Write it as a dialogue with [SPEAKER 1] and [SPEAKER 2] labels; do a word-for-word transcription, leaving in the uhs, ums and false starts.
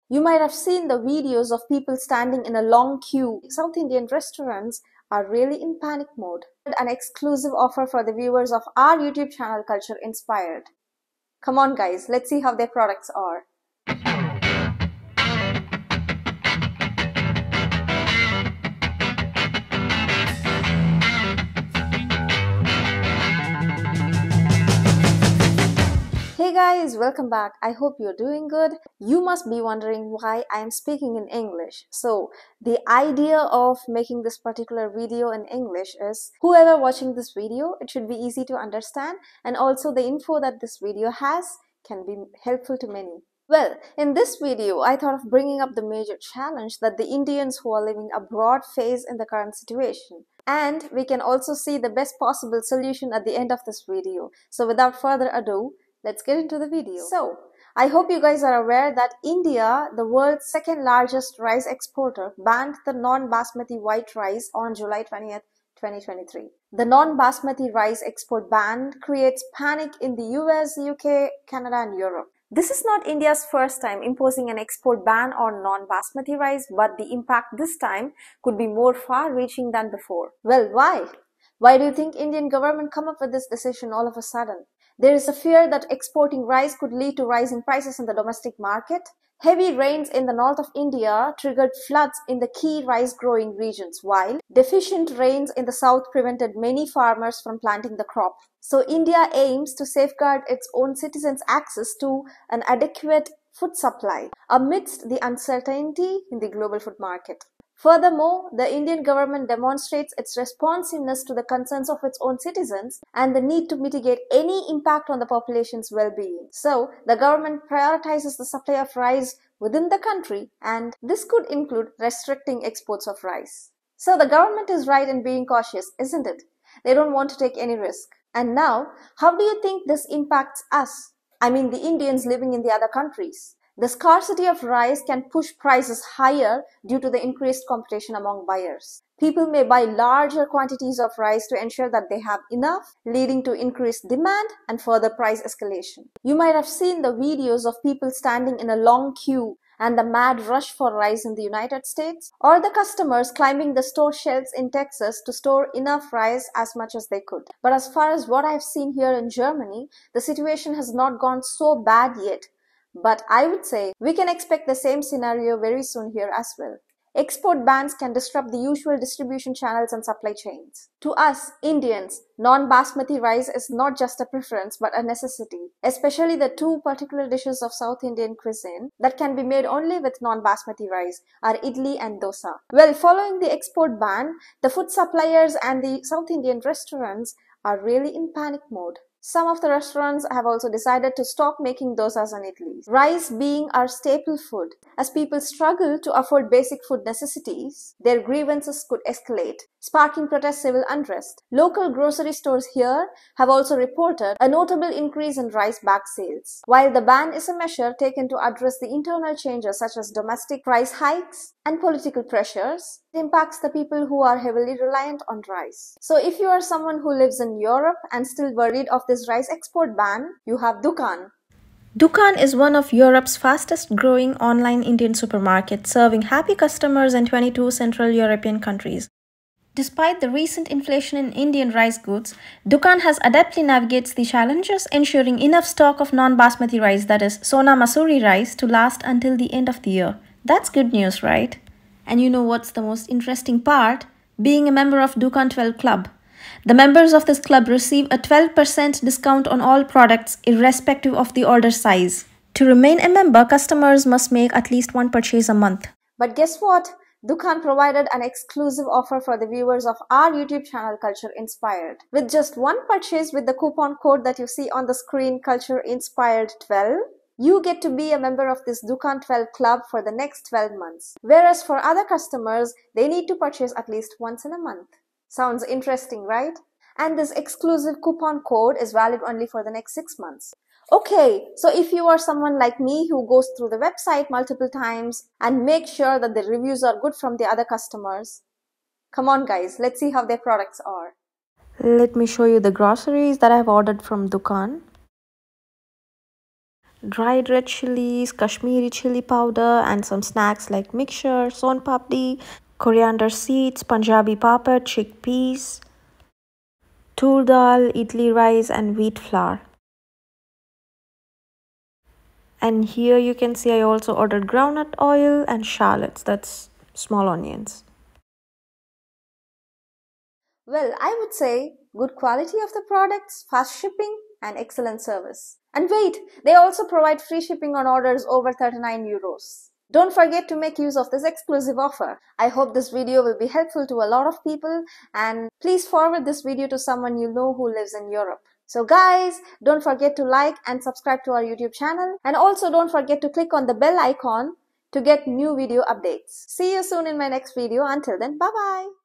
[SPEAKER 1] You might have seen the videos of people standing in a long queue. South Indian restaurants are really in panic mode. An exclusive offer for the viewers of our YouTube channel Culture Inspired. Come on guys, let's see how their products are. Hey guys, welcome back. I hope you're doing good. You must be wondering why I am speaking in English. So, the idea of making this particular video in English is whoever watching this video, it should be easy to understand, and also the info that this video has can be helpful to many. Well, in this video, I thought of bringing up the major challenge that the Indians who are living abroad face in the current situation. And we can also see the best possible solution at the end of this video. So without further ado, let's get into the video. So, I hope you guys are aware that India, the world's second largest rice exporter, banned the non-basmati white rice on July twentieth, twenty twenty-three. The non-basmati rice export ban creates panic in the U S, U K, Canada and Europe. This is not India's first time imposing an export ban on non-basmati rice, but the impact this time could be more far-reaching than before. Well, why? Why do you think Indian government come up with this decision all of a sudden? There is a fear that exporting rice could lead to rising prices in the domestic market. Heavy rains in the north of India triggered floods in the key rice-growing regions, while deficient rains in the south prevented many farmers from planting the crop. So India aims to safeguard its own citizens' access to an adequate food supply amidst the uncertainty in the global food market. Furthermore, the Indian government demonstrates its responsiveness to the concerns of its own citizens and the need to mitigate any impact on the population's well-being. So, the government prioritizes the supply of rice within the country, and this could include restricting exports of rice. So, the government is right in being cautious, isn't it? They don't want to take any risk. And now, how do you think this impacts us? I mean, the Indians living in the other countries. The scarcity of rice can push prices higher due to the increased competition among buyers. People may buy larger quantities of rice to ensure that they have enough, leading to increased demand and further price escalation. You might have seen the videos of people standing in a long queue and the mad rush for rice in the United States, or the customers climbing the store shelves in Texas to store enough rice as much as they could. But as far as what I've seen here in Germany, the situation has not gone so bad yet. But I would say we can expect the same scenario very soon here as well. Export bans can disrupt the usual distribution channels and supply chains. To us, Indians, non-basmati rice is not just a preference but a necessity, especially the two particular dishes of South Indian cuisine that can be made only with non-basmati rice are idli and dosa. Well, following the export ban, the food suppliers and the South Indian restaurants are really in panic mode. Some of the restaurants have also decided to stop making dosas and idlis. Rice being our staple food, as people struggle to afford basic food necessities, their grievances could escalate, sparking protest civil unrest. Local grocery stores here have also reported a notable increase in rice bag sales. While the ban is a measure taken to address the internal changes such as domestic price hikes and political pressures, it impacts the people who are heavily reliant on rice. So if you are someone who lives in Europe and still worried of this rice export ban, you have Dookan. Dookan is one of Europe's fastest growing online Indian supermarkets, serving happy customers in twenty-two Central European countries. Despite the recent inflation in Indian rice goods, Dookan has adeptly navigates the challenges, ensuring enough stock of non-basmati rice, that is Sona Masuri rice, to last until the end of the year. That's good news, right? And you know what's the most interesting part? Being a member of Dookan twelve Club. The members of this club receive a twelve percent discount on all products irrespective of the order size. To remain a member, customers must make at least one purchase a month. But guess what? Dookan provided an exclusive offer for the viewers of our YouTube channel Culture Inspired. With just one purchase with the coupon code that you see on the screen, Culture Inspired twelve, you get to be a member of this Dookan twelve Club for the next twelve months. Whereas for other customers, they need to purchase at least once in a month. Sounds interesting, right? And this exclusive coupon code is valid only for the next six months. Okay, so if you are someone like me who goes through the website multiple times and make sure that the reviews are good from the other customers, come on guys, let's see how their products are. Let me show you the groceries that I've ordered from Dookan. dried red chilies, Kashmiri chili powder, and some snacks like mixture, son papdi, coriander seeds, Punjabi papad, chickpeas, tur dal, idli rice, and wheat flour. And here you can see I also ordered groundnut oil and shallots, that's small onions. Well, I would say good quality of the products, fast shipping, and excellent service. And wait, they also provide free shipping on orders over thirty-nine euros. Don't forget to make use of this exclusive offer. I hope this video will be helpful to a lot of people, and please forward this video to someone you know who lives in Europe. So guys, don't forget to like and subscribe to our YouTube channel, and also don't forget to click on the bell icon to get new video updates. See you soon in my next video. Until then, bye bye.